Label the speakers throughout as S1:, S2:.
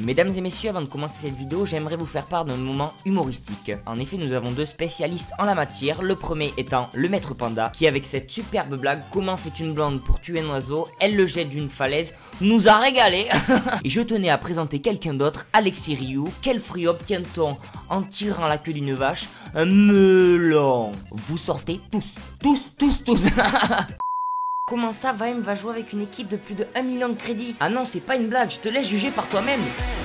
S1: Mesdames et messieurs, avant de commencer cette vidéo, j'aimerais vous faire part d'un moment humoristique. En effet, nous avons deux spécialistes en la matière, le premier étant le maître panda, qui avec cette superbe blague, comment fait une blonde pour tuer un oiseau, elle le jette d'une falaise, nous a régalé. Et je tenais à présenter quelqu'un d'autre, Alexis Rioux. Quel fruit obtient-on en tirant la queue d'une vache? Un melon. Vous sortez tous. Comment ça, Vaem va jouer avec une équipe de plus de 1 million de crédits? Ah non, c'est pas une blague, je te laisse juger par toi-même.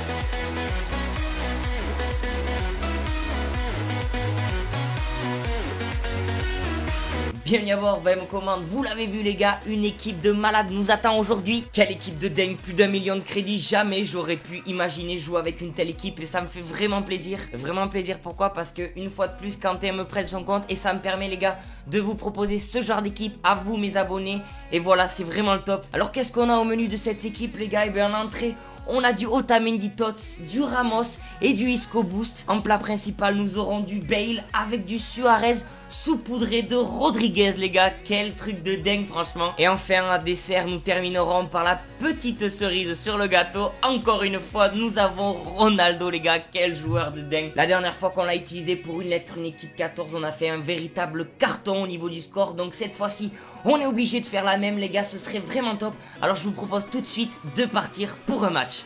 S1: Bienvenue à bord, Vaem aux commandes. Vous l'avez vu les gars, une équipe de malades nous attend aujourd'hui. Quelle équipe de dingue, plus d'1 million de crédits. Jamais j'aurais pu imaginer jouer avec une telle équipe et ça me fait vraiment plaisir. Vraiment plaisir, pourquoi? Parce que une fois de plus, Quentin me prête son compte et ça me permet les gars de vous proposer ce genre d'équipe à vous mes abonnés. Et voilà, c'est vraiment le top. Alors qu'est-ce qu'on a au menu de cette équipe les gars? Et bien en entrée, on a du Otamendi Tots, du Ramos et du Isco Boost. En plat principal, nous aurons du Bale avec du Suarez saupoudré de Rodriguez, les gars. Quel truc de dingue, franchement. Et enfin, à dessert, nous terminerons par la petite cerise sur le gâteau. Encore une fois, nous avons Ronaldo, les gars. Quel joueur de dingue. La dernière fois qu'on l'a utilisé pour une lettre, une équipe 14, on a fait un véritable carton au niveau du score. Donc cette fois-ci, on est obligé de faire la même, les gars. Ce serait vraiment top. Alors je vous propose tout de suite de partir pour un match.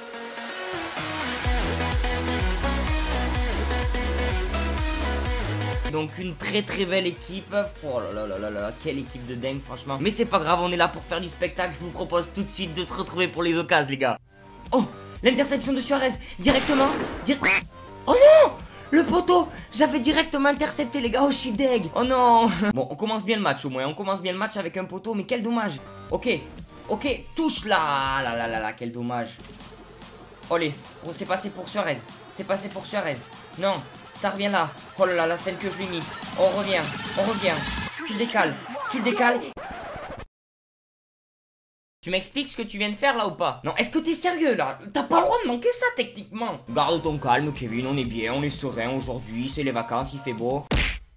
S1: Donc une très belle équipe. Oh là là, quelle équipe de dingue franchement. Mais c'est pas grave, on est là pour faire du spectacle. Je vous propose tout de suite de se retrouver pour les occasions les gars. Oh, l'interception de Suarez. Directement. Oh non, le poteau. J'avais directement intercepté les gars. Oh je suis deg. Oh non. Bon, on commence bien le match au moins. On commence bien le match avec un poteau. Mais quel dommage. Ok, touche là. Là, quel dommage. Allez, oh, c'est passé pour Suarez. Non, ça revient là. Oh là là, la scène que je lui mis. On revient. Tu le décales. Tu m'expliques ce que tu viens de faire là ou pas? Non, est-ce que t'es sérieux là? T'as pas le droit de manquer ça techniquement. Garde ton calme Kevin, on est bien, on est serein aujourd'hui, c'est les vacances, il fait beau.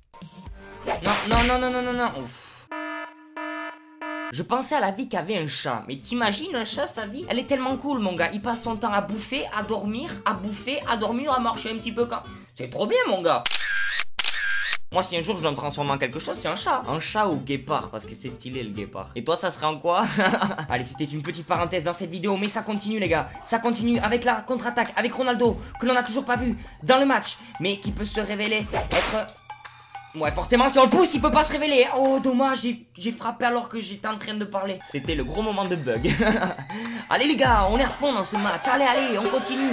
S1: Non. Ouf. Je pensais à la vie qu'avait un chat, mais t'imagines un chat sa vie? Elle est tellement cool mon gars, il passe son temps à bouffer, à dormir, à bouffer, à dormir, à marcher un petit peu quand... C'est trop bien mon gars. Moi si un jour je dois me transformer en quelque chose, c'est un chat. Un chat ou guépard, parce que c'est stylé le guépard. Et toi ça serait en quoi? Allez, c'était une petite parenthèse dans cette vidéo, mais ça continue les gars. Ça continue avec la contre-attaque, avec Ronaldo, que l'on n'a toujours pas vu dans le match, mais qui peut se révéler être... Ouais, forcément, si on le pousse, il peut pas se révéler. Oh, dommage, j'ai frappé alors que j'étais en train de parler. C'était le gros moment de bug. Allez, les gars, on est à fond dans ce match. Allez, on continue.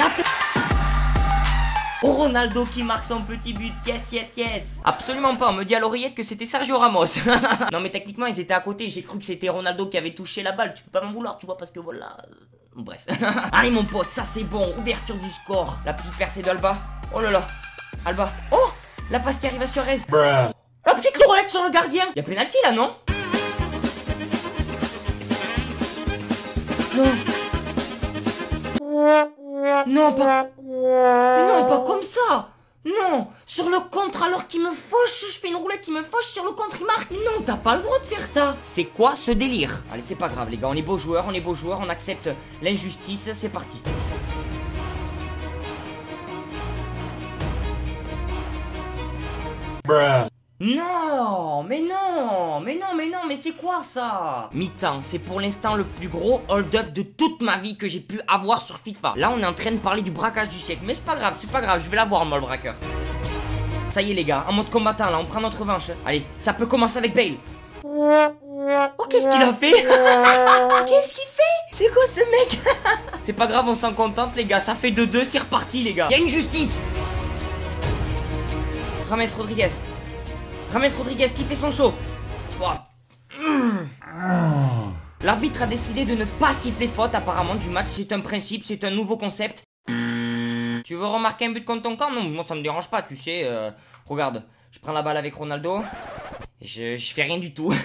S1: Oh, Ronaldo qui marque son petit but. Yes. Absolument pas, on me dit à l'oreillette que c'était Sergio Ramos. Non, mais techniquement, ils étaient à côté. J'ai cru que c'était Ronaldo qui avait touché la balle. Tu peux pas m'en vouloir, tu vois, parce que voilà. Bref. Allez, mon pote, ça c'est bon. Ouverture du score. La petite percée d'Alba. Oh là là. Alba. Oh! La passe qui arrive à Suarez. La petite roulette sur le gardien. Y'a pénalty là, non? Non, pas comme ça. Non, sur le contre alors qu'il me fauche, je fais une roulette, il me fauche, sur le contre il marque. Non, t'as pas le droit de faire ça. C'est quoi ce délire? Allez, c'est pas grave les gars, on est beaux joueurs, on accepte l'injustice, c'est parti. Non, mais c'est quoi ça? Mi-temps, c'est pour l'instant le plus gros hold-up de toute ma vie que j'ai pu avoir sur FIFA. Là, on est en train de parler du braquage du siècle, mais c'est pas grave, je vais l'avoir moi le braqueur. Ça y est les gars, en mode combattant là, on prend notre revanche. Allez, ça peut commencer avec Bale. Oh, qu'est-ce qu'il a fait? Qu'est-ce qu'il fait? C'est quoi ce mec? C'est pas grave, on s'en contente les gars, ça fait 2-2, c'est reparti les gars. Y'a une justice. James Rodriguez qui fait son show. L'arbitre a décidé de ne pas siffler faute apparemment du match. C'est un principe, c'est un nouveau concept. Tu veux remarquer un but contre ton camp? Non, moi ça me dérange pas, tu sais. Regarde, je prends la balle avec Ronaldo. Je fais rien du tout.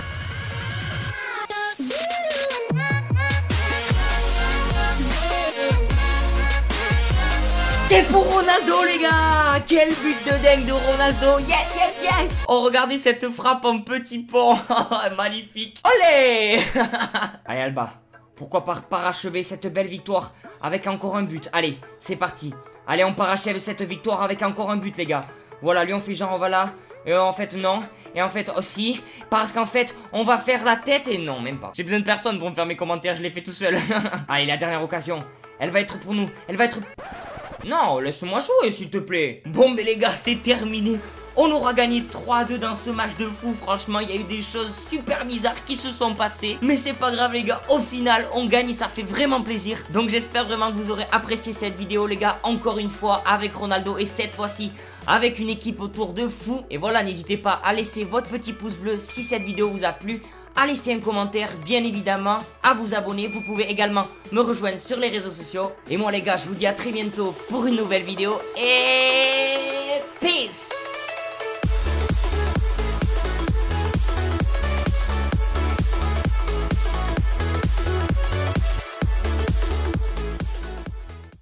S1: C'est pour Ronaldo les gars. Quel but de dingue de Ronaldo. Yes. Oh regardez cette frappe en petit pont. Magnifique. Olé. Allez Alba, pourquoi pas parachever cette belle victoire avec encore un but. Allez, c'est parti. Allez, on parachève cette victoire avec encore un but, les gars. Voilà, lui on fait genre, on va là. Et en fait non, et en fait aussi, parce qu'en fait on va faire la tête et non, même pas. J'ai besoin de personne pour me faire mes commentaires, je l'ai fait tout seul. Allez, la dernière occasion, elle va être pour nous, elle va être... Non, laisse-moi jouer s'il te plaît. Bon mais les gars, c'est terminé. On aura gagné 3-2 dans ce match de fou. Franchement, il y a eu des choses super bizarres qui se sont passées. Mais c'est pas grave les gars, au final on gagne et ça fait vraiment plaisir. Donc j'espère vraiment que vous aurez apprécié cette vidéo les gars. Encore une fois avec Ronaldo et cette fois-ci avec une équipe autour de fou. Et voilà, n'hésitez pas à laisser votre petit pouce bleu si cette vidéo vous a plu, à laisser un commentaire bien évidemment, à vous abonner. Vous pouvez également me rejoindre sur les réseaux sociaux. Et moi les gars, je vous dis à très bientôt pour une nouvelle vidéo et...